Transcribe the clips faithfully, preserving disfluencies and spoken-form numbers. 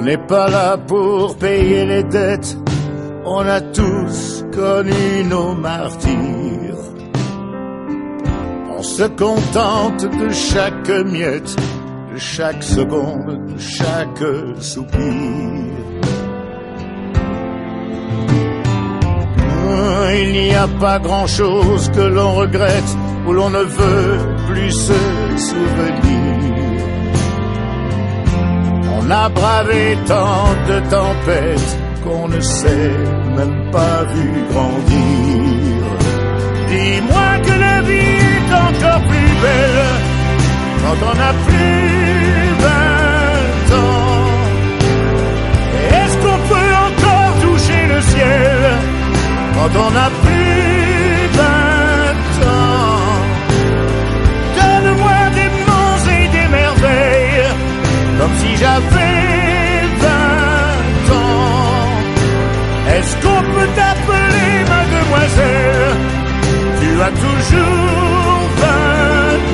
On n'est pas là pour payer les dettes, on a tous connu nos martyrs. On se contente de chaque miette, de chaque seconde, de chaque soupir. Il n'y a pas grand-chose que l'on regrette, où l'on ne veut plus se souvenir. On a bravé tant de tempêtes qu'on ne s'est même pas vu grandir. Dis-moi que la vie est encore plus belle quand on n'a plus vingt ans. Est-ce qu'on peut encore toucher le ciel quand on n'a plus vingt ans? Donne-moi des monts et des merveilles, comme si j'avais vingt ans. Est-ce qu'on peut t'appeler mademoiselle? Tu as toujours vingt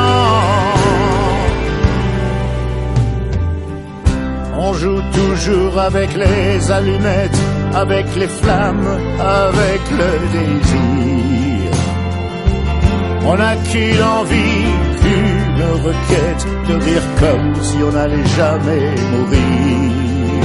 ans. On joue toujours avec les allumettes, avec les flammes, avec le désir. On n'a qu'une envie, qu'une requête, de rire comme si on n'allait jamais mourir.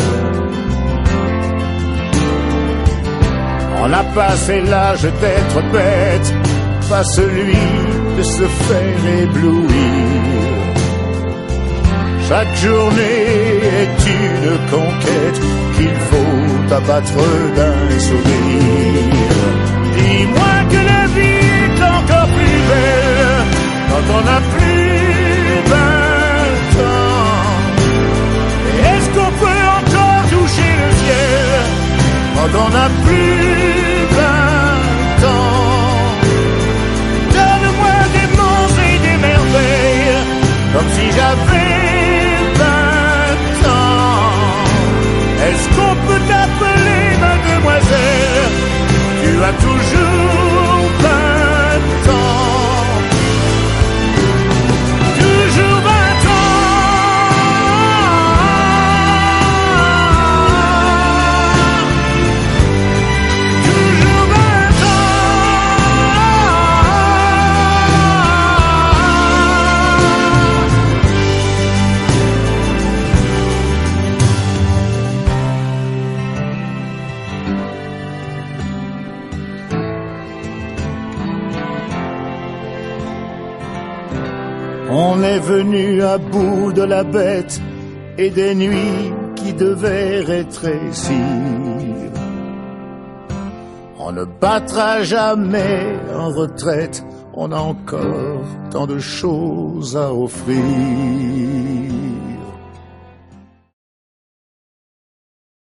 On a passé l'âge d'être bête, pas celui de se faire éblouir. Chaque journée est une conquête qu'il faut abattre d'un sourire. Dis-moi que la vie est encore plus belle quand on n'a plus vingt ans. Est-ce qu'on peut encore toucher le ciel quand on n'a plus vingt ans? Donne-moi des monts et des merveilles, comme si j'avais vingt ans. Est-ce qu'on peut t'appeler mademoiselle? Tu as toujours vingt ans. Toujours vingt ans. Toujours vingt On est venu à bout de la bête et des nuits qui devaient rétrécir. On ne battra jamais en retraite, on a encore tant de choses à offrir.